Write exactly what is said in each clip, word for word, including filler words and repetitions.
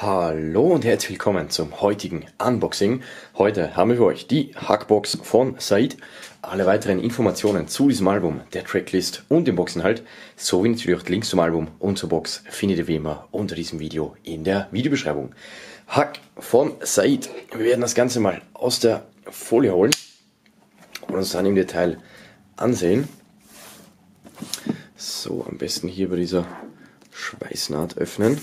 Hallo und herzlich willkommen zum heutigen Unboxing. Heute haben wir für euch die Hackbox von Said. Alle weiteren Informationen zu diesem Album, der Tracklist und dem Boxinhalt, sowie natürlich auch die Links zum Album und zur Box findet ihr wie immer unter diesem Video in der Videobeschreibung. Hack von Said. Wir werden das Ganze mal aus der Folie holen und uns dann im Detail ansehen. So, am besten hier bei dieser Schweißnaht öffnen.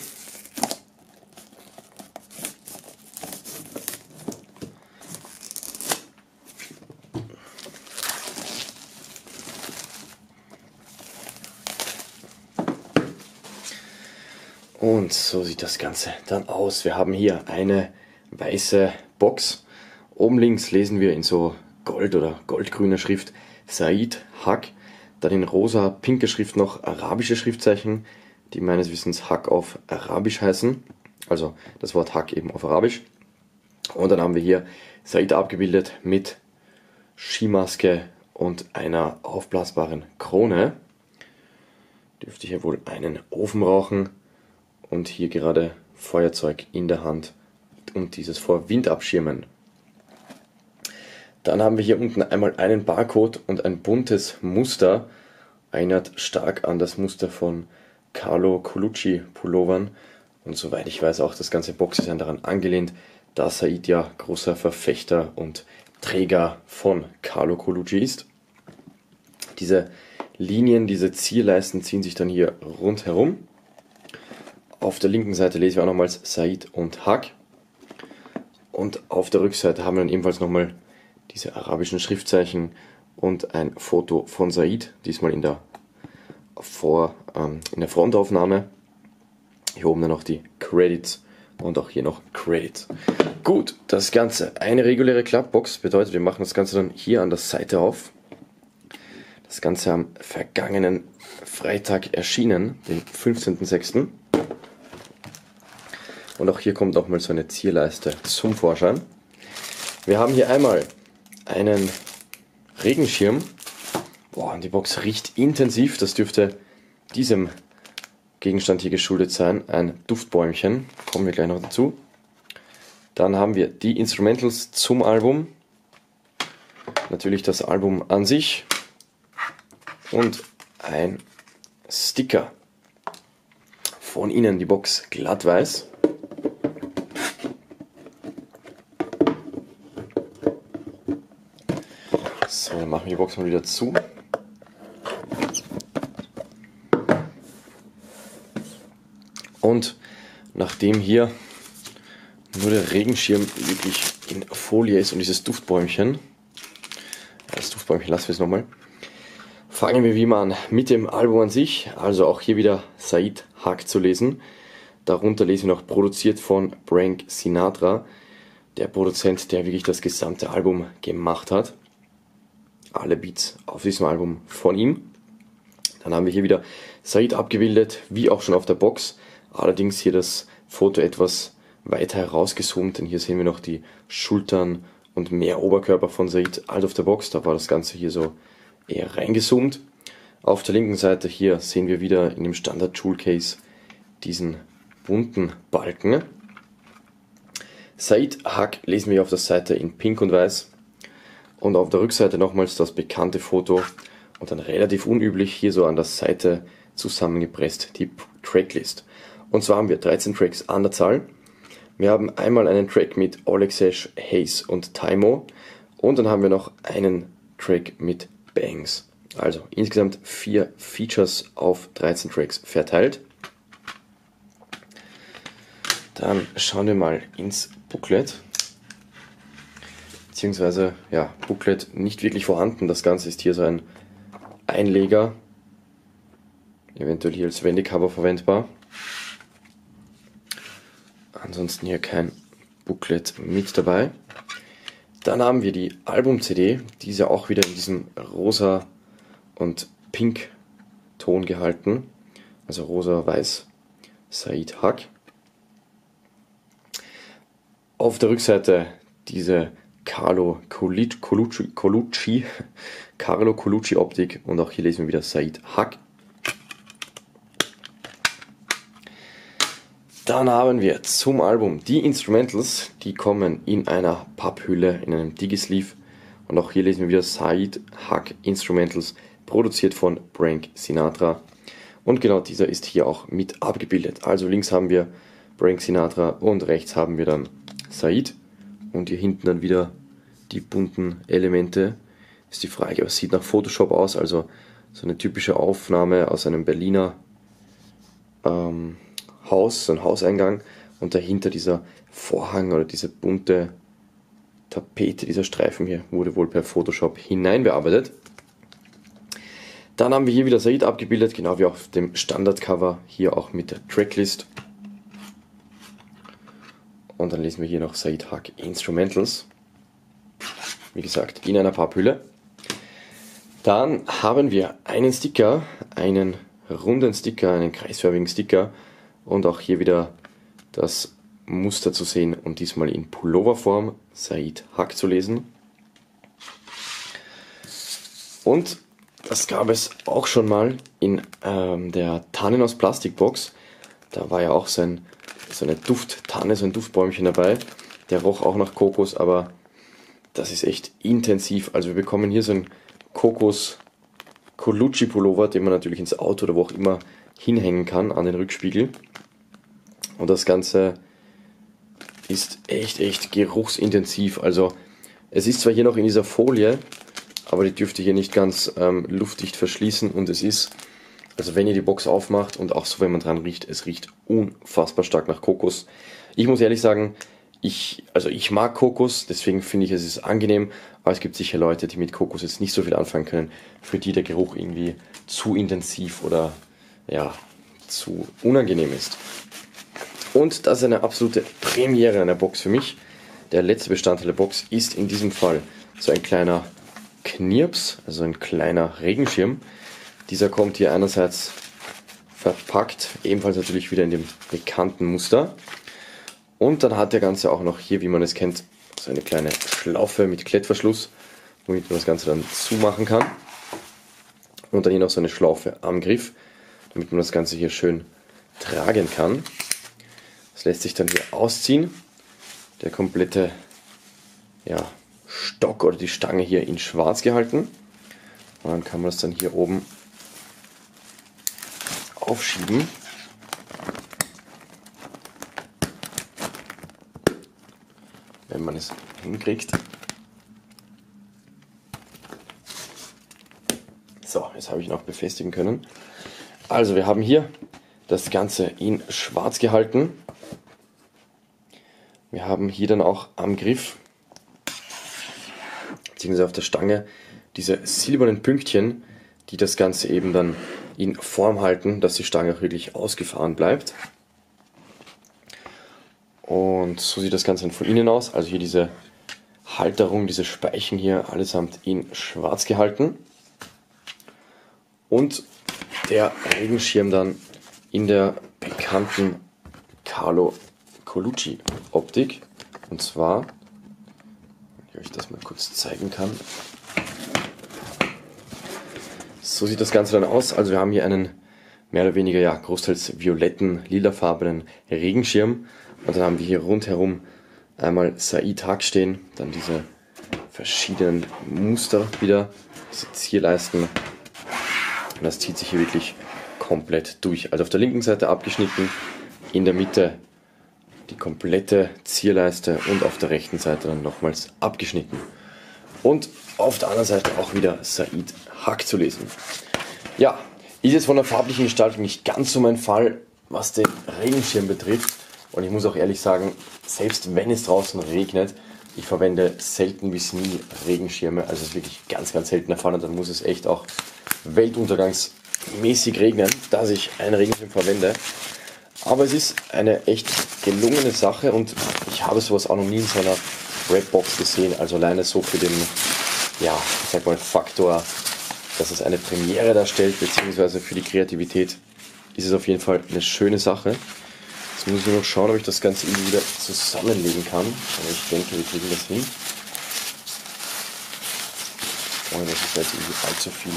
Und so sieht das Ganze dann aus. Wir haben hier eine weiße Box. Oben links lesen wir in so gold- oder goldgrüner Schrift Said Hack. Dann in rosa, pinker Schrift noch arabische Schriftzeichen, die meines Wissens Hack auf Arabisch heißen. Also das Wort Hack eben auf Arabisch. Und dann haben wir hier Said abgebildet mit Skimaske und einer aufblasbaren Krone. Dürfte hier wohl einen Ofen rauchen. Und hier gerade Feuerzeug in der Hand und dieses vor Wind abschirmen. Dann haben wir hier unten einmal einen Barcode und ein buntes Muster. Erinnert stark an das Muster von Carlo Colucci Pullovern. Und soweit ich weiß auch das ganze Boxdesign daran angelehnt, da Said ja großer Verfechter und Träger von Carlo Colucci ist. Diese Linien, diese Zierleisten ziehen sich dann hier rundherum. Auf der linken Seite lesen wir auch nochmals Said und Hack. Und auf der Rückseite haben wir dann ebenfalls nochmal diese arabischen Schriftzeichen und ein Foto von Said, diesmal in der, Vor, ähm, in der Frontaufnahme. Hier oben dann noch die Credits und auch hier noch Credits. Gut, das Ganze, eine reguläre Klappbox, bedeutet wir machen das Ganze dann hier an der Seite auf. Das Ganze am vergangenen Freitag erschienen, den fünfzehnten sechsten Und auch hier kommt nochmal so eine Zierleiste zum Vorschein. Wir haben hier einmal einen Regenschirm. Boah, und die Box riecht intensiv. Das dürfte diesem Gegenstand hier geschuldet sein. Ein Duftbäumchen. Kommen wir gleich noch dazu. Dann haben wir die Instrumentals zum Album. Natürlich das Album an sich. Und ein Sticker. Von innen die Box glatt weiß. So, dann machen wir die Box mal wieder zu. Und nachdem hier nur der Regenschirm wirklich in Folie ist und dieses Duftbäumchen, das Duftbäumchen lassen wir es nochmal, fangen wir wie immer an mit dem Album an sich. Also auch hier wieder Said Hack zu lesen. Darunter lesen wir noch produziert von Frank Sinatra, der Produzent, der wirklich das gesamte Album gemacht hat. Alle Beats auf diesem Album von ihm. Dann haben wir hier wieder Said abgebildet, wie auch schon auf der Box. Allerdings hier das Foto etwas weiter herausgezoomt, denn hier sehen wir noch die Schultern und mehr Oberkörper von Said als auf der Box. Da war das Ganze hier so eher reingezoomt. Auf der linken Seite hier sehen wir wieder in dem Standard Jewel Case diesen bunten Balken. Said Hack lesen wir auf der Seite in Pink und Weiß. Und auf der Rückseite nochmals das bekannte Foto und dann relativ unüblich hier so an der Seite zusammengepresst die Tracklist. Und zwar haben wir dreizehn Tracks an der Zahl. Wir haben einmal einen Track mit Alexej Hayes und Taimo und dann haben wir noch einen Track mit Bangs. Also insgesamt vier Features auf dreizehn Tracks verteilt. Dann schauen wir mal ins Booklet. Beziehungsweise, ja, Booklet nicht wirklich vorhanden. Das Ganze ist hier so ein Einleger, eventuell hier als Wendecover verwendbar. Ansonsten hier kein Booklet mit dabei. Dann haben wir die Album-C D, diese auch wieder in diesem rosa und pink Ton gehalten. Also rosa-weiß Said Hack. Auf der Rückseite diese Carlo Colucci, Colucci, Carlo Colucci Optik und auch hier lesen wir wieder Said Hack. Dann haben wir zum Album die Instrumentals, die kommen in einer Papphülle, in einem Digisleeve. Und auch hier lesen wir wieder Saeed Haq Instrumentals, produziert von Frank Sinatra. Und genau dieser ist hier auch mit abgebildet. Also links haben wir Frank Sinatra und rechts haben wir dann Saeed. Und hier hinten dann wieder die bunten Elemente. Ist die Frage, was sieht nach Photoshop aus? Also so eine typische Aufnahme aus einem Berliner ähm, Haus, so ein Hauseingang. Und dahinter dieser Vorhang oder diese bunte Tapete, dieser Streifen hier, wurde wohl per Photoshop hineinbearbeitet. Dann haben wir hier wieder Saeed abgebildet, genau wie auf dem Standardcover, hier auch mit der Tracklist. Und dann lesen wir hier noch Saeed Haq Instrumentals. Wie gesagt, in einer Papphülle. Dann haben wir einen Sticker, einen runden Sticker, einen kreisförmigen Sticker. Und auch hier wieder das Muster zu sehen und diesmal in Pulloverform, Saeed Haq zu lesen. Und das gab es auch schon mal in ähm, der Tannen aus Plastikbox. Da war ja auch so, ein, so eine Dufttanne, so ein Duftbäumchen dabei. Der roch auch nach Kokos, aber das ist echt intensiv. Also wir bekommen hier so einen Kokos Colucci Pullover, den man natürlich ins Auto oder wo auch immer hinhängen kann, an den Rückspiegel. Und das Ganze ist echt, echt geruchsintensiv. Also es ist zwar hier noch in dieser Folie, aber die dürfte hier nicht ganz ähm, luftdicht verschließen. Und es ist, also wenn ihr die Box aufmacht und auch so, wenn man dran riecht, es riecht unfassbar stark nach Kokos. Ich muss ehrlich sagen, ich, also ich mag Kokos, deswegen finde ich, es ist angenehm. Aber es gibt sicher Leute, die mit Kokos jetzt nicht so viel anfangen können, für die der Geruch irgendwie zu intensiv oder ja, zu unangenehm ist. Und das ist eine absolute Premiere einer Box für mich. Der letzte Bestandteil der Box ist in diesem Fall so ein kleiner Knirps, also ein kleiner Regenschirm. Dieser kommt hier einerseits verpackt, ebenfalls natürlich wieder in dem bekannten Muster. Und dann hat der Ganze auch noch hier, wie man es kennt, so eine kleine Schlaufe mit Klettverschluss, womit man das Ganze dann zumachen kann. Und dann hier noch so eine Schlaufe am Griff, damit man das Ganze hier schön tragen kann. Das lässt sich dann hier ausziehen. Der komplette ja, Stock oder die Stange hier in schwarz gehalten. Und dann kann man das dann hier oben aufschieben. Wenn man es hinkriegt. So, jetzt habe ich ihn auch befestigen können. Also wir haben hier das Ganze in schwarz gehalten. Wir haben hier dann auch am Griff, beziehungsweise auf der Stange, diese silbernen Pünktchen, die das Ganze eben dann in Form halten, dass die Stange auch wirklich ausgefahren bleibt. Und so sieht das Ganze dann von innen aus. Also hier diese Halterung, diese Speichen hier, allesamt in schwarz gehalten. Und der Regenschirm dann in der bekannten Carlo Colucci Optik. Und zwar, wenn ich euch das mal kurz zeigen kann. So sieht das Ganze dann aus. Also wir haben hier einen mehr oder weniger ja großteils violetten, lilafarbenen Regenschirm. Und dann haben wir hier rundherum einmal Saeed Haq stehen, dann diese verschiedenen Muster wieder, diese Zierleisten. Und das zieht sich hier wirklich komplett durch. Also auf der linken Seite abgeschnitten, in der Mitte die komplette Zierleiste und auf der rechten Seite dann nochmals abgeschnitten. Und auf der anderen Seite auch wieder Saeed Haq zu lesen. Ja, ist jetzt von der farblichen Gestaltung nicht ganz so mein Fall, was den Regenschirm betrifft. Und ich muss auch ehrlich sagen, selbst wenn es draußen regnet, ich verwende selten bis nie Regenschirme. Also es ist wirklich ganz, ganz selten der Fall. Und dann muss es echt auch weltuntergangsmäßig regnen, dass ich einen Regenschirm verwende. Aber es ist eine echt gelungene Sache und ich habe sowas auch noch nie in so einer Rapbox gesehen. Also alleine so für den, ja, ich sag mal, Faktor, dass es eine Premiere darstellt, beziehungsweise für die Kreativität, ist es auf jeden Fall eine schöne Sache. Jetzt muss ich nur noch schauen, ob ich das Ganze irgendwie wieder zusammenlegen kann. Aber ich denke, wir kriegen das hin. Ohne dass ich jetzt irgendwie allzu viel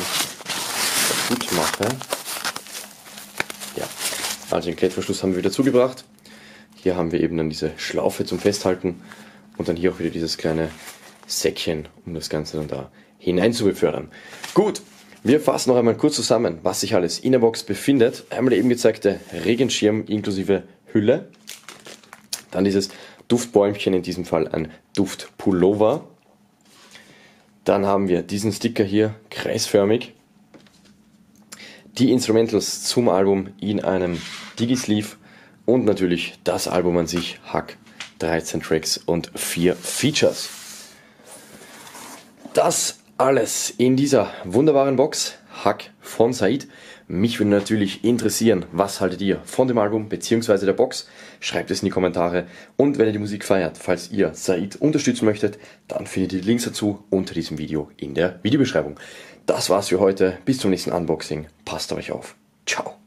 kaputt mache. Ja, also den Klettverschluss haben wir wieder zugebracht. Hier haben wir eben dann diese Schlaufe zum Festhalten und dann hier auch wieder dieses kleine Säckchen, um das Ganze dann da hinein zu befördern. Gut, wir fassen noch einmal kurz zusammen, was sich alles in der Box befindet. Einmal der eben gezeigte Regenschirm inklusive Hülle. Dann dieses Duftbäumchen, in diesem Fall ein Duftpullover. Dann haben wir diesen Sticker hier, kreisförmig. Die Instrumentals zum Album in einem Digi-Sleeve. Und natürlich das Album an sich, Hack, dreizehn Tracks und vier Features. Das alles in dieser wunderbaren Box, Hack von Said. Mich würde natürlich interessieren, was haltet ihr von dem Album bzw. der Box? Schreibt es in die Kommentare. Und wenn ihr die Musik feiert, falls ihr Said unterstützen möchtet, dann findet ihr die Links dazu unter diesem Video in der Videobeschreibung. Das war's für heute. Bis zum nächsten Unboxing. Passt auf euch auf. Ciao.